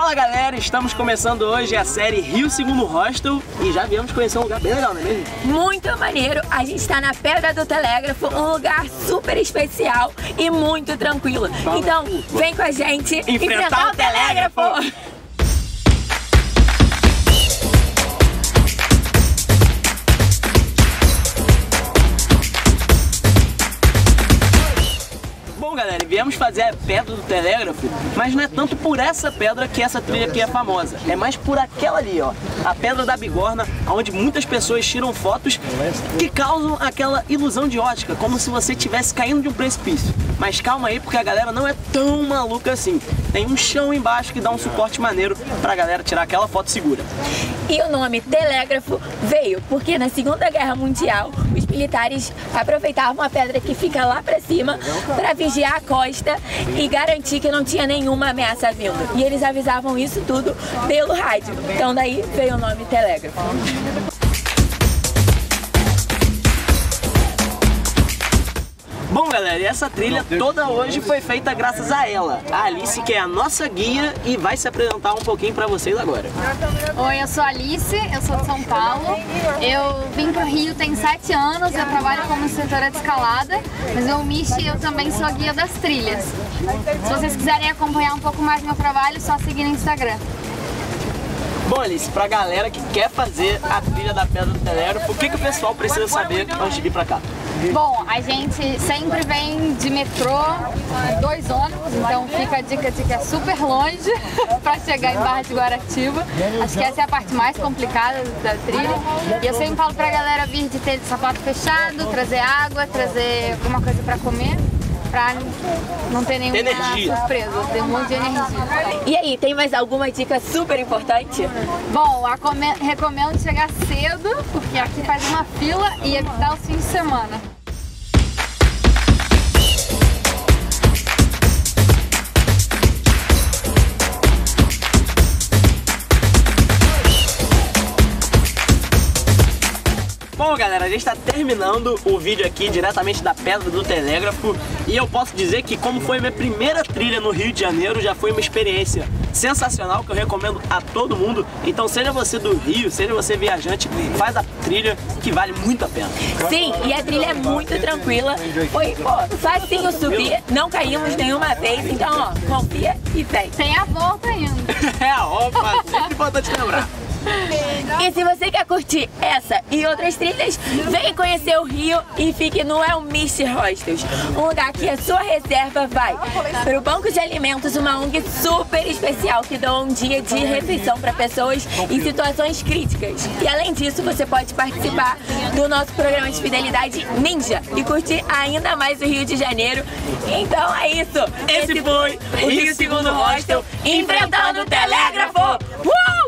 Fala galera, estamos começando hoje a série Rio Segundo Hostel e já viemos conhecer um lugar bem legal, não é mesmo? Muito maneiro, a gente está na Pedra do Telégrafo, um lugar super especial e muito tranquilo. Então, vem com a gente enfrentar o telégrafo! Bom galera, viemos fazer a Pedra do Telégrafo, mas não é tanto por essa pedra que essa trilha aqui é famosa, é mais por aquela ali, ó, a Pedra da Bigorna, onde muitas pessoas tiram fotos que causam aquela ilusão de ótica, como se você estivesse caindo de um precipício. Mas calma aí, porque a galera não é tão maluca assim. Tem um chão embaixo que dá um suporte maneiro pra galera tirar aquela foto segura. E o nome telégrafo veio porque na Segunda Guerra Mundial os militares aproveitavam a pedra que fica lá pra cima para vigiar a costa e garantir que não tinha nenhuma ameaça vindo. E eles avisavam isso tudo pelo rádio. Então daí veio o nome telégrafo. Bom galera, e essa trilha toda hoje foi feita graças a ela, a Alice, que é a nossa guia e vai se apresentar um pouquinho pra vocês agora. Oi, eu sou a Alice, eu sou de São Paulo, eu vim pro Rio tem 7 anos, eu trabalho como instrutora de escalada, mas eu também sou a guia das trilhas. Se vocês quiserem acompanhar um pouco mais do meu trabalho, é só seguir no Instagram. Bom Alice, pra galera que quer fazer a trilha da Pedra do Telégrafo, o que o pessoal precisa saber antes de vir pra cá? Bom, a gente sempre vem de metrô, 2 ônibus, então fica a dica de que é super longe para chegar em Barra de Guaratiba. Acho que essa é a parte mais complicada da trilha. E eu sempre falo pra galera vir de ter sapato fechado, trazer água, trazer alguma coisa para comer, pra não ter nenhuma surpresa, ter um monte de energia. E aí, tem mais alguma dica super importante? Bom, recomendo chegar cedo, porque aqui faz uma fila e evitar os fins de semana. Bom galera, a gente está terminando o vídeo aqui diretamente da Pedra do Telégrafo e eu posso dizer que como foi minha primeira trilha no Rio de Janeiro, já foi uma experiência sensacional que eu recomendo a todo mundo. Então seja você do Rio, seja você viajante, faz a trilha que vale muito a pena. Sim, e a trilha é muito tranquila, foi facinho subir, não caímos nenhuma vez, então ó, confia e vem. Tem a volta ainda. É a opa, sempre importante lembrar. E se você quer curtir essa e outras trilhas, vem conhecer o Rio e fique no El Mist Hostels, um lugar que a sua reserva vai para o Banco de Alimentos, uma ONG super especial que dá um dia de refeição para pessoas em situações críticas. E além disso, você pode participar do nosso programa de fidelidade Ninja e curtir ainda mais o Rio de Janeiro. Então é isso, esse foi o Rio Segundo Hostel enfrentando o telégrafo!